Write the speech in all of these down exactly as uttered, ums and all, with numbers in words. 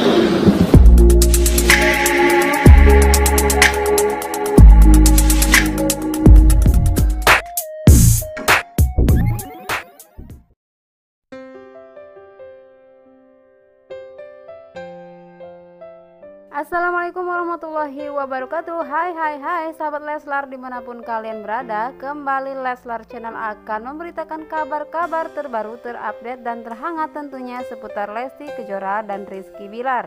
Assalamualaikum warahmatullahi wabarakatuh. Hai hai hai sahabat Leslar dimanapun kalian berada. Kembali Leslar Channel akan memberitakan kabar-kabar terbaru, terupdate dan terhangat tentunya seputar Lesti Kejora dan Rizky Bilar.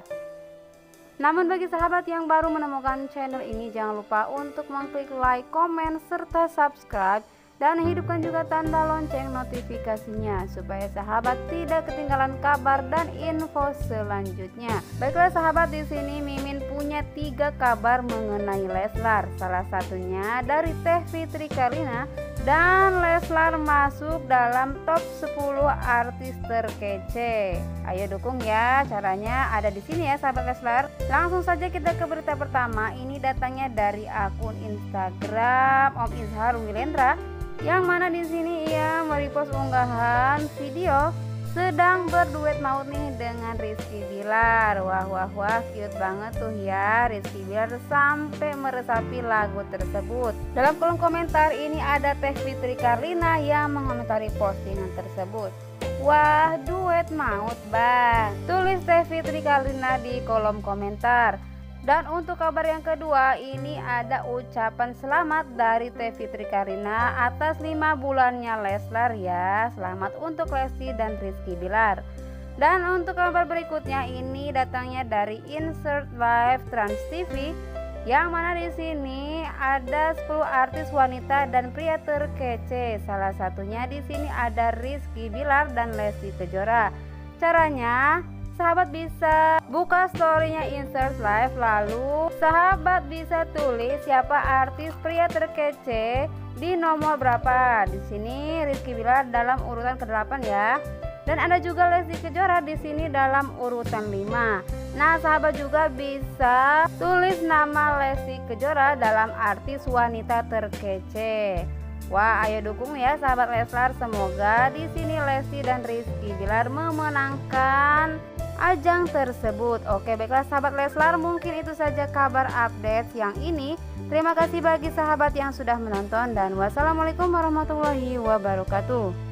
Namun bagi sahabat yang baru menemukan channel ini, jangan lupa untuk mengklik like, komen, serta subscribe, dan hidupkan juga tanda lonceng notifikasinya supaya sahabat tidak ketinggalan kabar dan info selanjutnya. Baiklah sahabat, di sini Mimin punya tiga kabar mengenai Leslar. Salah satunya dari Teh Fitri Carlina, dan Leslar masuk dalam top sepuluh artis terkece. Ayo dukung ya, caranya ada di sini ya sahabat Leslar. Langsung saja kita ke berita pertama. Ini datangnya dari akun Instagram Om Izhar Wilendra, yang mana di sini ia merepost unggahan video sedang berduet maut nih dengan Rizky Bilar. Wah wah wah, cute banget tuh ya Rizky Bilar sampai meresapi lagu tersebut. Dalam kolom komentar ini ada Teh Fitri Carlina yang mengomentari postingan tersebut. Wah, duet maut bang, tulis Teh Fitri Carlina di kolom komentar. Dan untuk kabar yang kedua, ini ada ucapan selamat dari Teh Fitri Carlina atas lima bulannya Leslar ya. Selamat untuk Lesti dan Rizky Bilar. Dan untuk kabar berikutnya ini datangnya dari Insert Live Trans T V, yang mana di sini ada sepuluh artis wanita dan pria terkece. Salah satunya di sini ada Rizky Bilar dan Lesti Kejora. Caranya, sahabat bisa buka storynya Insert Live, lalu sahabat bisa tulis siapa artis pria terkece di nomor berapa. Di sini Rizky Bilar dalam urutan kedelapan ya. Dan ada juga Lesti Kejora di sini dalam urutan lima. Nah, sahabat juga bisa tulis nama Lesti Kejora dalam artis wanita terkece. Wah, ayo dukung ya sahabat Leslar. Semoga di sini Lesti dan Rizky Bilar memenangkan ajang tersebut. Oke, baiklah sahabat Leslar, mungkin itu saja kabar update yang ini. Terima kasih bagi sahabat yang sudah menonton, dan wassalamualaikum warahmatullahi wabarakatuh.